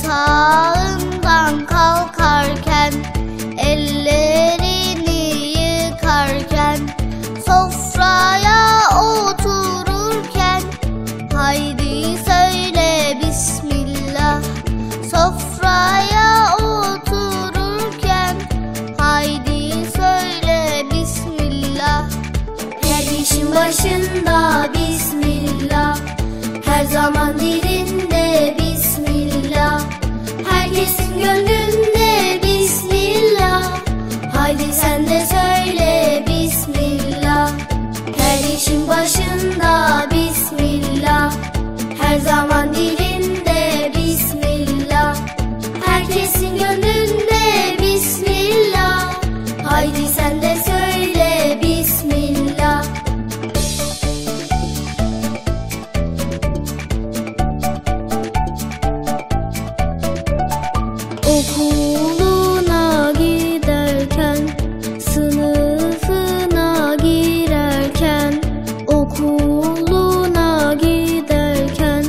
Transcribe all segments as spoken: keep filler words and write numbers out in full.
Yatağından kalkarken, ellerini yıkarken, sofraya otururken, haydi söyle Bismillah. Sofraya otururken, haydi söyle Bismillah. Her işin başında Bismillah, her zaman dilinde Bismillah, herkesin gönlünde Bismillah. Haydi sen de söyle Bismillah. Her işin başında Bismillah, her zaman dilinde Bismillah, herkesin gönlünde Bismillah. Haydi sen de söyle Bismillah. Okuluna giderken, sınıfına girerken, okuluna giderken,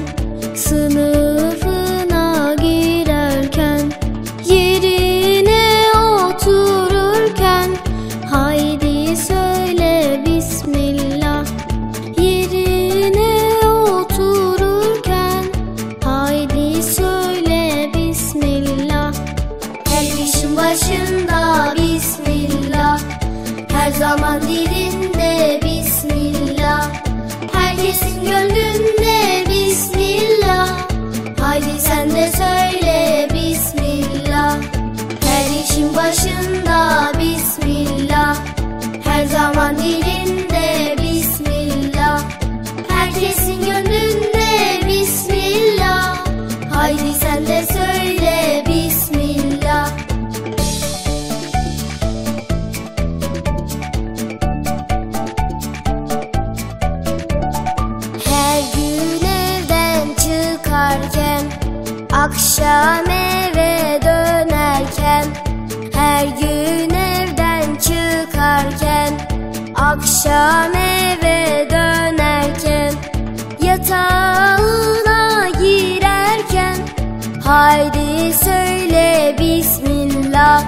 sınıfına girerken, yerine otururken, haydi söyle Bismillah. Yerine otururken, haydi söyle Bismillah. Her işin başında Bismillah, her zaman dilinde Bismillah, herkesin gönlünde Bismillah. Haydi sen de söyle Bismillah. Her işin başında Bismillah, her zaman dilinde Bismillah, herkesin gönlünde Bismillah. Haydi sen de söyle Bismillah. Her gün evden çıkarken, akşam eve dönerken, her gün evden çıkarken, akşam eve dönerken, yatağına girerken, haydi söyle Bismillah.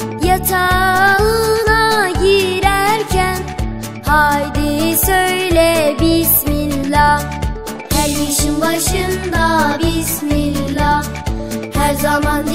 Yatağına girerken, haydi söyle Bismillah. Her işin başında Bismillah, her zaman